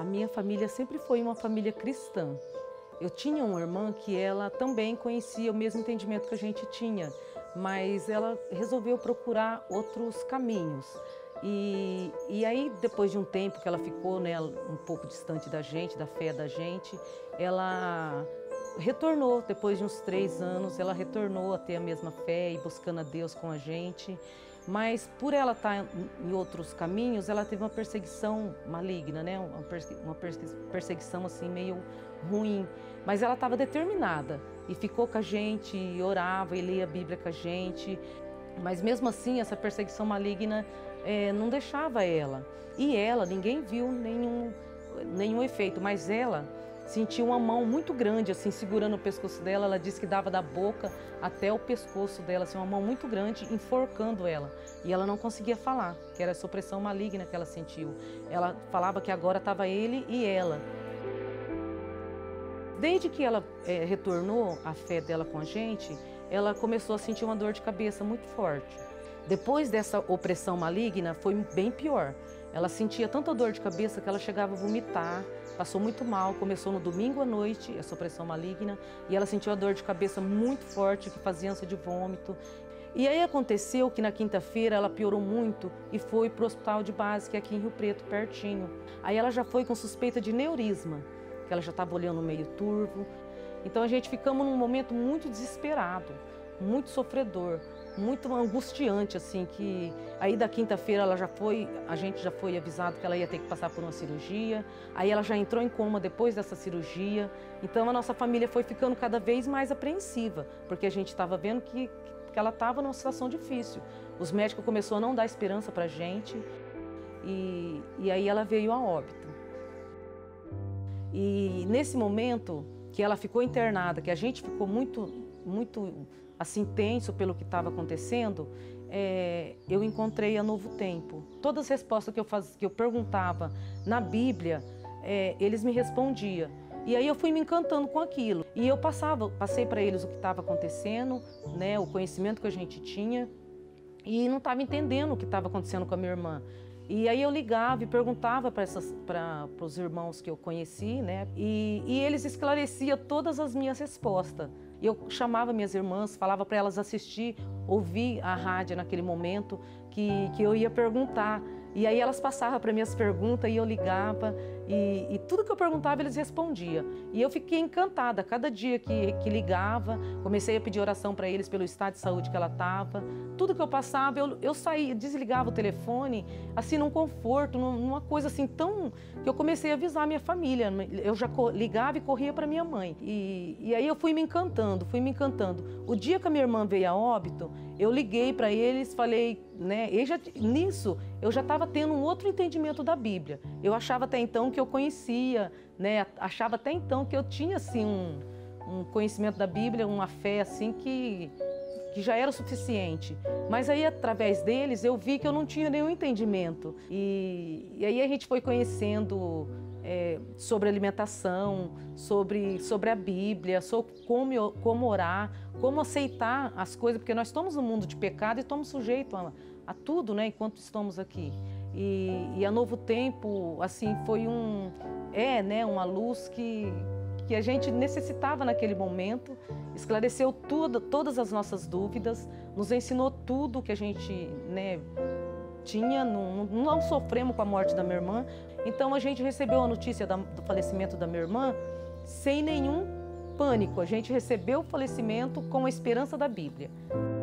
A minha família sempre foi uma família cristã. Eu tinha uma irmã que ela também conhecia o mesmo entendimento que a gente tinha, mas ela resolveu procurar outros caminhos. E aí, depois de um tempo que ela ficou, né, um pouco distante da gente, da fé da gente, ela retornou, depois de uns 3 anos, ela retornou a ter a mesma fé e buscando a Deus com a gente. Mas por ela estar em outros caminhos, ela teve uma perseguição maligna, né? Uma perseguição assim meio ruim. Mas ela estava determinada e ficou com a gente, e orava e lia a Bíblia com a gente. Mas mesmo assim, essa perseguição maligna não deixava ela. E ela, ninguém viu nenhum efeito, mas ela sentiu uma mão muito grande, assim, segurando o pescoço dela. Ela disse que dava da boca até o pescoço dela, assim, uma mão muito grande, enforcando ela. E ela não conseguia falar, que era essa opressão maligna que ela sentiu. Ela falava que agora estava ele e ela. Desde que ela retornou à fé dela com a gente, ela começou a sentir uma dor de cabeça muito forte. Depois dessa opressão maligna, foi bem pior. Ela sentia tanta dor de cabeça que ela chegava a vomitar, passou muito mal, começou no domingo à noite, essa opressão maligna, e ela sentiu a dor de cabeça muito forte, que fazia ânsia de vômito. E aí aconteceu que na quinta-feira ela piorou muito e foi para o hospital de base, que é aqui em Rio Preto, pertinho. Aí ela já foi com suspeita de neurisma, que ela já estava olhando meio turvo. Então a gente ficamos num momento muito desesperado, muito sofredor, muito angustiante, assim, que aí da quinta-feira a gente já foi avisado que ela ia ter que passar por uma cirurgia, aí ela já entrou em coma depois dessa cirurgia. Então a nossa família foi ficando cada vez mais apreensiva, porque a gente estava vendo que ela estava numa situação difícil. Os médicos começaram a não dar esperança para a gente e aí ela veio a óbito. E nesse momento que ela ficou internada, que a gente ficou muito assim tenso pelo que estava acontecendo, eu encontrei a Novo Tempo. Todas as respostas que eu perguntava na Bíblia, eles me respondiam. E aí eu fui me encantando com aquilo. E eu passei para eles o que estava acontecendo, né, o conhecimento que a gente tinha, e não estava entendendo o que estava acontecendo com a minha irmã. E aí eu ligava e perguntava para os irmãos que eu conheci, né, e eles esclareciam todas as minhas respostas. Eu chamava minhas irmãs, falava para elas assistir, ouvir a rádio naquele momento que eu ia perguntar. E aí elas passavam para minhas perguntas e eu ligava e tudo que eu perguntava eles respondiam. E eu fiquei encantada. Cada dia que ligava, comecei a pedir oração para eles pelo estado de saúde que ela estava. Tudo que eu passava, eu saía, desligava o telefone, assim, num conforto, numa coisa assim tão... que eu comecei a avisar a minha família. Eu já ligava e corria para minha mãe. E aí eu fui me encantando. O dia que a minha irmã veio a óbito, eu liguei para eles, falei, né, nisso eu já estava tendo um outro entendimento da Bíblia. Eu achava até então que eu conhecia, né, achava até então que eu tinha assim um conhecimento da Bíblia, uma fé assim que já era o suficiente. Mas aí através deles eu vi que eu não tinha nenhum entendimento. E aí a gente foi conhecendo sobre alimentação, sobre a Bíblia, sobre como orar, como aceitar as coisas, porque nós estamos no mundo de pecado e estamos sujeitos a tudo, né, enquanto estamos aqui. E a Novo Tempo, assim, foi né, uma luz que a gente necessitava naquele momento, esclareceu todas as nossas dúvidas, nos ensinou tudo que a gente, né, tinha, não sofremos com a morte da minha irmã. Então a gente recebeu a notícia do falecimento da minha irmã sem nenhum pânico. A gente recebeu o falecimento com a esperança da Bíblia.